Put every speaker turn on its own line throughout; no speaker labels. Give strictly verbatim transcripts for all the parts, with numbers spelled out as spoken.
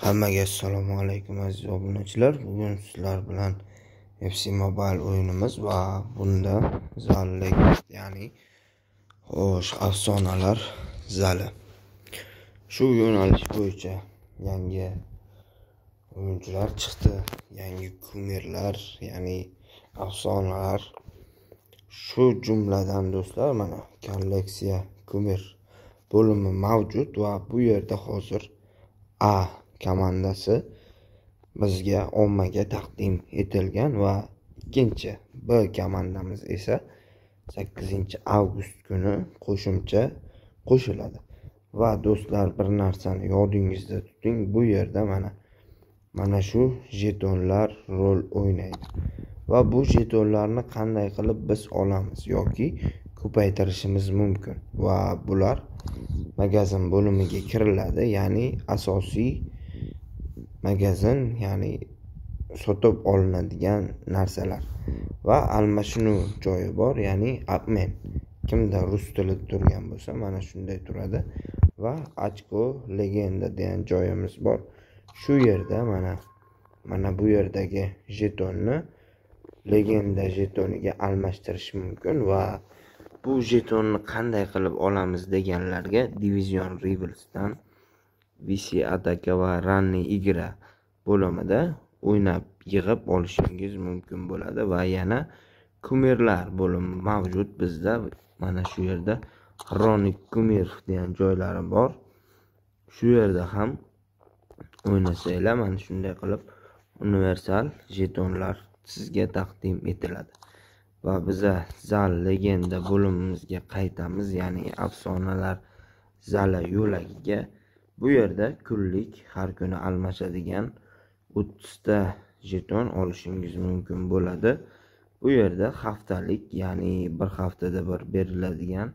Hammaga assalomu alaykum aziz obunachilar. Bugun sizlar bilan F C Mobile o'yinimiz va bunda zallik, ya'ni xo'sh afsonalar zali. Shu yo'nalish bo'yicha yangi o'yinchilar chiqdi, yangi kumirlar, ya'ni afsonalar. Shu jumladan do'stlar, mana kolleksiya kumir bo'limi mavjud va bu yerda hozir A komandasi bizga ommaga taqdim etilgan va ikkinchi B komandamiz esa sakkizinchi avgust kuni qo'shimcha qo'shiladi. Va do'stlar, bir narsani yodingizda tuting, bu yerda mana mana shu jetonlar rol o'ynaydi va bu jetonlarni qanday qilib biz olamiz yoki ko'paytirishimiz mumkin va bular magazin bo'limiga kiriladi, ya'ni asosiy magazin, ya'ni sotib olinadigan narsalar va almashinuv joyi bor, ya'ni apmen. Kimda rus tilida turgan bo'lsa mana shunday turadi va ochko legenda degan joyimiz bor. Shu yerda mana mana bu yerdagi jetonni legenda jetoniga almashtirish mumkin va bu jetonni qanday qilib olamiz deganlarga Division Rivals'dan V C Ataka va Ranni Igra bo'limida o'ynab yig'ib olishingiz mumkin bo'ladi va yana kumirlar bo'limi mavjud bizda. Mana shu yerda Xronik Kumir degan joylari bor. Shu yerda ham o'ynasanglar mana shunday qilib universal jetonlar sizga taqdim etiladi. Va biza zal legenda bo'limimizga qaytamiz, ya'ni afsonalar zali yo'lagiga. Bu yerda kunlik har kuni almashadigan o'ttizta jeton olishingiz mumkin bo'ladi. Bu yerda haftalik, ya'ni bir haftada bir beriladigan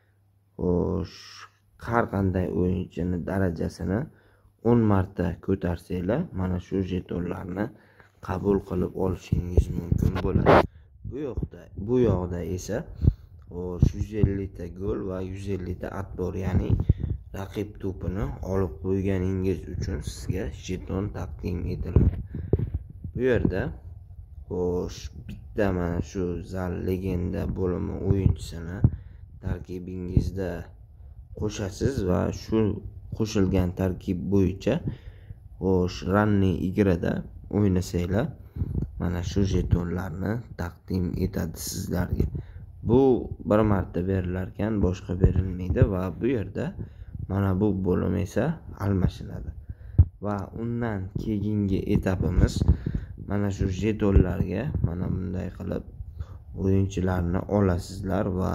xo'sh har qanday o'yinchini darajasini o'n marta ko'tarsanglar mana shu jetonlarni qabul qilib olishingiz mumkin bo'ladi. Bu yoqda bu yoqda esa xo'sh yuz ellik ta gol va yuz ellik ta atbor, ya'ni raqib to'pini olib qo'yganingiz uchun sizga jeton taqdim etiladi. Bu yerda xo'sh bitta mana shu zal legenda bo'limi o'yinchisini tarkibingizda qo'shasiz va shu qo'shilgan tarkib bo'yicha xo'sh Ranni Igrada o'ynasanglar mana shu jetonlarni taqdim etadi sizlarga. Bu bir marta berilar ekan, boshqa berilmaydi va bu yerda mana bu bo'lim esa almashinadi. Va undan keyingi etapimiz mana shu jetonlarga mana bunday qilib o'yinchilarni olasizlar va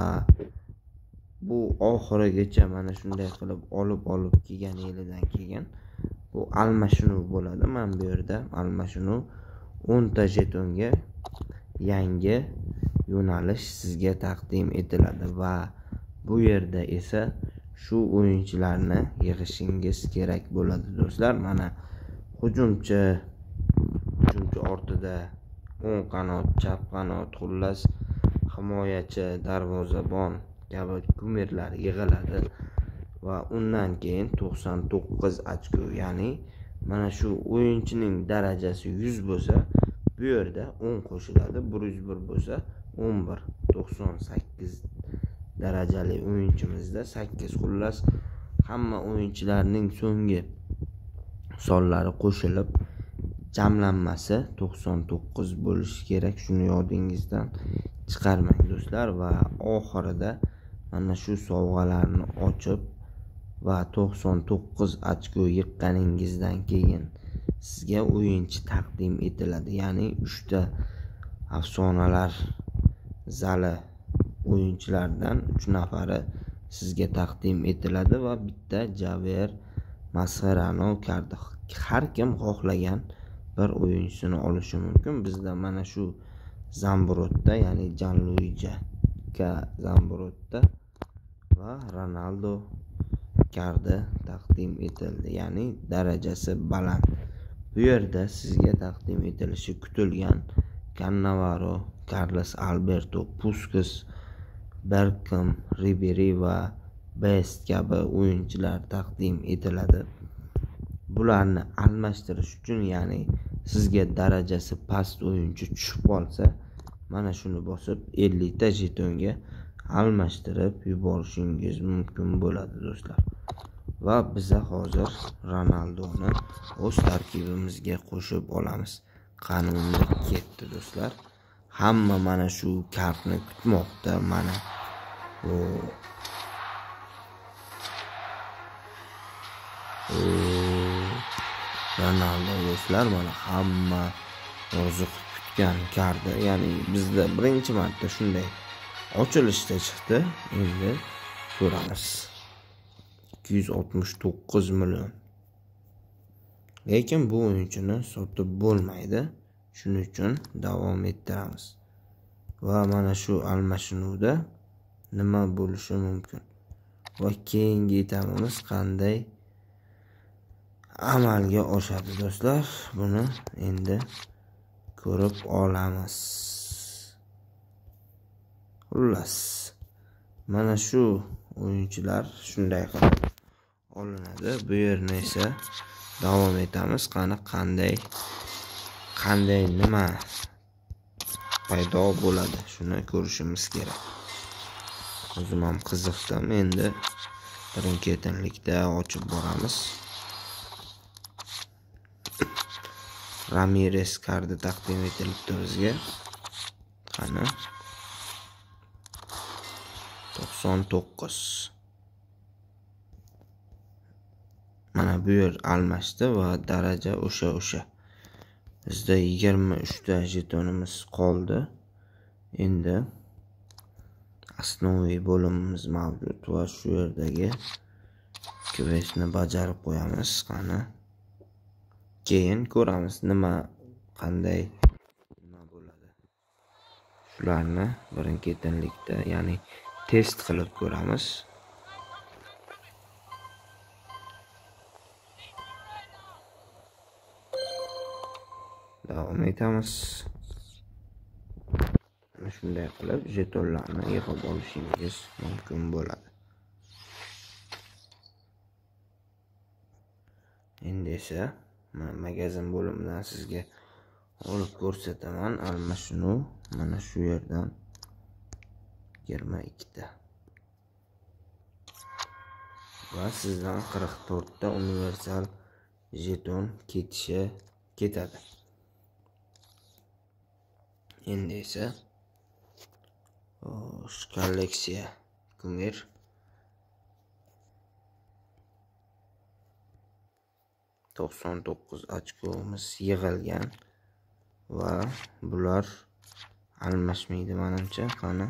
bu oxirigacha mana shunday qilib olib olib kelgan yilidan keyin bu almashinuv bo'ladi. Mana bu yerda almashinuv o'n ta jetonga yangi yo'nalish sizga taqdim etiladi va bu yerda esa shu o'yinchilarni yig'ishingiz kerak bo'ladi do'stlar. Mana hujumchi hujumchi ortida o'ng qanot, chap qanot, xullas himoyachi, darvozabon kabi kumirlar yig'iladi va undan keyin to'qson to'qqiz ochko, ya'ni mana shu o'yinchining darajasi yuz bo'lsa bu yerda o'n qo'shiladi, bir yuz bir bo'lsa o'n bir, to'qson sakkiz darajali o'yinchimizda sakkiz, xullas hamma o'yinchilarning so'nggi sonlari qo'shilib jamlanmasi to'qson to'qqiz bo'lishi kerak. Shuni yodingizdan chiqarmang do'stlar. Va oxirida mana shu sovg'alarni ochib va to'qson to'qqiz ochko yiqqaningizdan keyin sizga o'yinchi taqdim etiladi, ya'ni uchta afsonalar zali o'yinchilardan uch nafari sizga taqdim etiladi va bitta Javier Mascherano karti. Har kim xohlagan bir o'yinchisini olishi mumkin. Bizda mana shu Zambrotda, ya'ni Janluiji Zambrotda va Ronaldo karti taqdim etildi, ya'ni darajasi baland. Bu yerda sizga taqdim etilishi kutilgan Cannavaro, Carlos Alberto, Puskas, Bergkamp, Ribery va Best kabi o'yinchilar taqdim etiladi. bularni almashtirish uchun, ya'ni sizga darajasi past o'yinchi tushib qolsa, mana shuni bosib ellik ta jetonga almashtirib yuborishingiz mumkin bo'ladi do'stlar. Va biza hozir Ronaldoni o'z tarkibimizga qo'shib olamiz. Qani unda ketdi do'stlar. Hamma mana shu kartni kutmoqda. Mana o Ronaldo do'stlar, mana hamma orzu kutgan karta, ya'ni bizda birinchi marta shunday ochilishda chiqdi. Endi ko'ramiz. ikki yuz oltmish to'qqiz million. Lekin bu o'yinchini sotib bo'lmaydi. Shuning uchun davom ettiramiz. Va mana shu almashinuvda nima bo'lishi mumkin va keyingi etapimiz qanday amalga oshadi do'stlar, buni endi ko'rib olamiz. Xullas, mana shu o'yinchilar shunday qilib olinadi. Bu yerni esa davom etamiz. Qani qanday qanday nima paydo bo'ladi, shuni ko'rishimiz kerak. O'zim ham qiziqdim. Endi birin-ketinlikda ochib boramiz. Ramirez karti taqdim etilibdi bizga. Qani to'qson to'qqiz. Mana bu yer almashdi va daraja o'sha o'sha. Bizda yigirma uch ta jetonimiz qoldi. Endi asnoviy bo'limimiz mavjud va shu yerdagi questni bajarib qo'yamiz. Qani keyin ko'ramiz nima qanday nima bo'ladi. Shularni birin-ketinlikda, ya'ni test qilib ko'ramiz. Davom etamiz. Shunday qilib jetonlarni yig'ib olishingiz mumkin bo'ladi. Endi esa magazin bo'limidan sizga olib ko'rsataman. Almashinuv mana shu yerdan yigirma ikki ta va sizdan qirq to'rt ta universal jeton ketishi ketadi. Endi esa kolleksiya kumir to'qson to'qqiz ochkomiz yig'ilgan va bular almashmaydi menimcha. Qani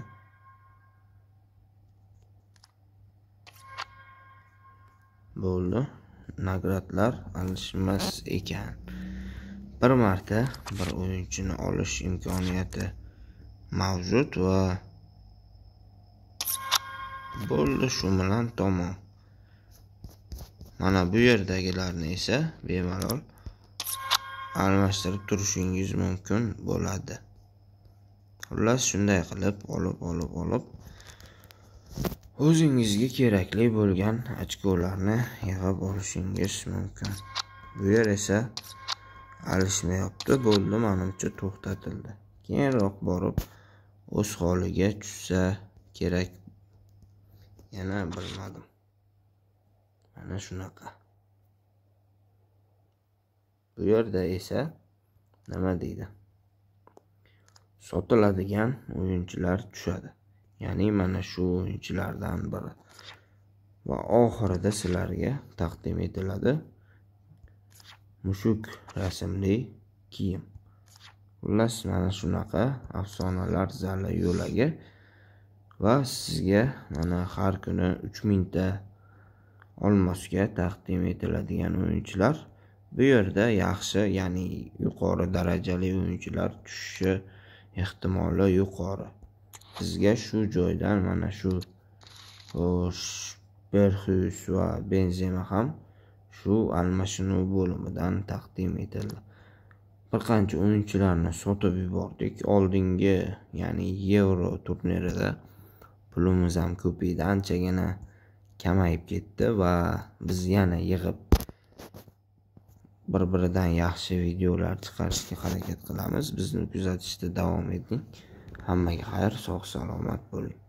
bo'ldi. Nagradlar alishmas ekan. Bir marta bir o'yinchini olish imkoniyati mavjud va bo'ldi, shu bilan tamom. Mana bu yerdagilarni esa bemalol almashtirib turishingiz mumkin bo'ladi. Xullas, shunday qilib olib olib olib o'zingizga kerakli bo'lgan ochkolarni yig'ib olishingiz mumkin. Bu yer esa alishmayapti. Bo'ldi, menimcha to'xtatildi. Keyinroq borib o'z holiga tushsa kerak. Yana bilmadim. Mana shunaqa. Bu yerda esa nima deydi? Sotiladigan o'yinchilar tushadi. Ya'ni mana shu o'yinchilardan biri. Va oxirida sizlarga taqdim etiladi mushuk rasmli kiyim. Xullas, mana shunaqa afsonalar zali yo'lagi va sizga mana har kuni uch ming ta olmosga taqdim etiladigan o'yinchilar. Bu yerda yaxshi, ya'ni yuqori darajali o'yinchilar tushishi ehtimoli yuqori. Sizga shu joydan mana shu Berxus va Benzema ham shu almashinuv bo'limidan taqdim etildi. Bir qancha o'yinchilarni sotib yubordik. Oldingi, ya'ni Euro turnirida pulimiz ham ko'paydi, anchagina kamayib ketdi va biz yana yig'ib bir-biridan yaxshi videolar chiqarishga harakat qilamiz. Bizni kuzatishda davom eting. Hammaga xayr, sog' salomat bo'ling.